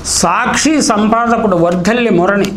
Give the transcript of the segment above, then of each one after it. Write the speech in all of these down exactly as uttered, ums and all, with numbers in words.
సాక్షి సంపాదకుడు వర్ధల్లి మురళి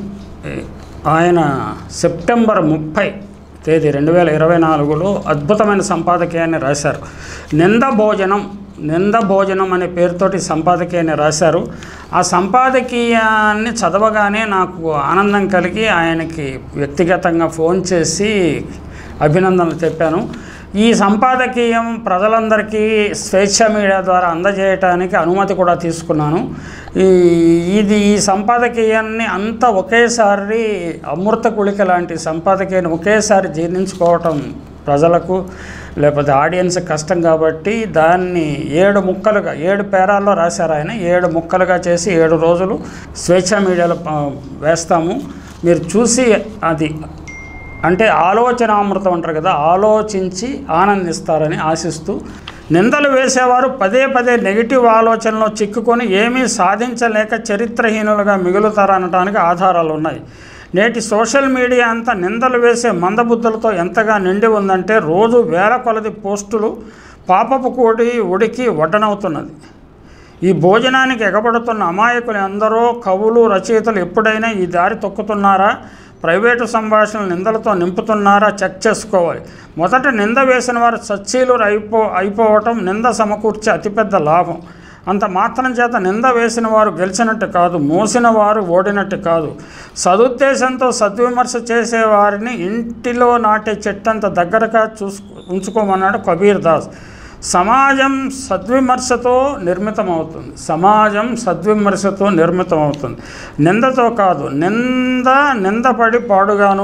ఆయన సెప్టెంబర్ ముప్పై తేదీ రెండు వేల ఇరవై నాలుగులో అద్భుతమైన సంపాదకీయాన్ని రాశారు. నింద భోజనం నింద భోజనం అనే పేరుతోటి సంపాదకీయాన్ని రాశారు. ఆ సంపాదకీయాన్ని చదవగానే నాకు ఆనందం కలిగి ఆయనకి వ్యక్తిగతంగా ఫోన్ చేసి అభినందనలు చెప్పాను. ఈ సంపాదకీయం ప్రజలందరికీ స్వేచ్ఛ మీడియా ద్వారా అందజేయటానికి అనుమతి కూడా తీసుకున్నాను. ఈ ఇది ఈ సంపాదకీయాన్ని అంతా ఒకేసారి అమృత కుళిక లాంటి సంపాదకీయాన్ని ఒకేసారి జీర్ణించుకోవటం ప్రజలకు లేకపోతే ఆడియన్స్ కష్టం కాబట్టి దాన్ని ఏడు ముక్కలుగా ఏడు పేరాల్లో రాశారు ఆయన. ఏడు ముక్కలుగా చేసి ఏడు రోజులు స్వేచ్ఛ మీడియాలో వేస్తాము. మీరు చూసి అది అంటే ఆలోచనామృతం అంటారు కదా, ఆలోచించి ఆనందిస్తారని ఆశిస్తూ, నిందలు వేసేవారు పదే పదే నెగిటివ్ ఆలోచనలో చిక్కుకొని ఏమీ సాధించలేక చరిత్రహీనులుగా మిగులుతారనడానికి ఆధారాలు ఉన్నాయి. నేటి సోషల్ మీడియా అంతా నిందలు వేసే మందబుద్ధులతో ఎంతగా నిండి ఉందంటే రోజు వేల కొలది పోస్టులు పాపపు కోడి ఉడికి వడ్డనవుతున్నది. ఈ భోజనానికి ఎగబడుతున్న అమాయకులు ఎందరో కవులు రచయితలు ఎప్పుడైనా ఈ దారి తొక్కుతున్నారా, ప్రైవేటు సంభాషణలు నిందలతో నింపుతున్నారా చెక్ చేసుకోవాలి. మొదట నింద వేసిన వారు సచ్చీలు అయిపో అయిపోవటం నింద సమకూర్చే అతిపెద్ద లాభం. అంత మాత్రం చేత నింద వేసిన వారు గెలిచినట్టు కాదు, మోసిన వారు ఓడినట్టు కాదు. సదుద్దేశంతో సద్విమర్శ చేసేవారిని ఇంటిలో నాటే చెట్టంత దగ్గరగా చూసు ఉంచుకోమన్నాడు కబీర్ దాస్. సమాజం సద్విమర్శతో నిర్మితమవుతుంది సమాజం సద్విమర్శతో నిర్మితమవుతుంది నిందతో కాదు. నింద నిందపడి పాడుగాను.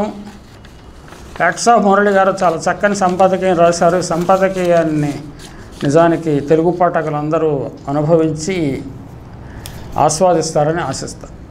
హ్యాట్స్ ఆఫ్ మురళి గారు చాలా చక్కని సంపాదకీయం రాశారు. సంపాదకీయాన్ని నిజానికి తెలుగు పాఠకులందరూ అనుభవించి ఆస్వాదిస్తారని ఆశిస్తారు.